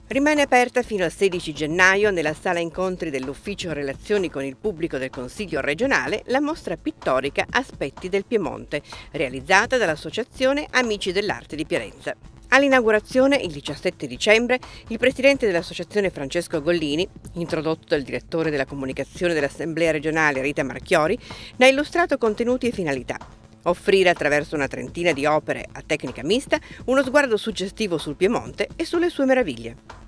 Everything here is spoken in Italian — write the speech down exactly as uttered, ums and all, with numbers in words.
Rimane aperta fino al sedici gennaio nella sala incontri dell'Ufficio Relazioni con il Pubblico del Consiglio regionale la mostra pittorica Aspetti del Piemonte, realizzata dall'Associazione Amici dell'Arte di Piarenza. All'inaugurazione, il diciassette dicembre, il presidente dell'associazione Francesco Gollini, introdotto dal direttore della comunicazione dell'Assemblea regionale Rita Marchiori, ne ha illustrato contenuti e finalità. Offrire attraverso una trentina di opere a tecnica mista uno sguardo suggestivo sul Piemonte e sulle sue meraviglie.